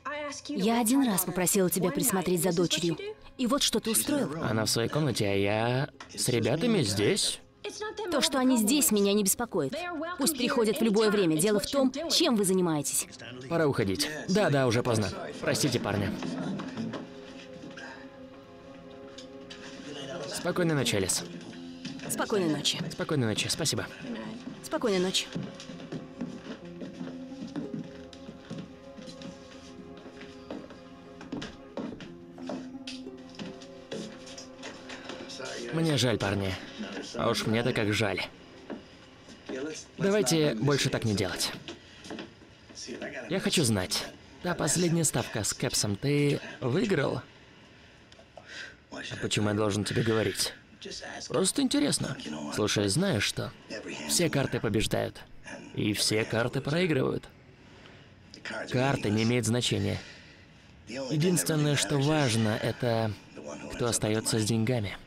Я один раз попросила тебя присмотреть за дочерью. И вот что ты устроил. Она в своей комнате, а я с ребятами здесь. То, что они здесь, меня не беспокоит. Пусть приходят в любое время. Дело в том, чем вы занимаетесь. Пора уходить. Да, уже поздно. Простите, парня. Спокойной ночи, Элис. Спокойной ночи. Спокойной ночи, спасибо. Спокойной ночи. Мне жаль, парни. А уж мне-то как жаль. Давайте больше так не делать. Я хочу знать. Та последняя ставка с Кэпсом, ты выиграл? А почему я должен тебе говорить? Просто интересно. Слушай, знаешь что? Все карты побеждают. И все карты проигрывают. Карты не имеют значения. Единственное, что важно, это кто остается с деньгами.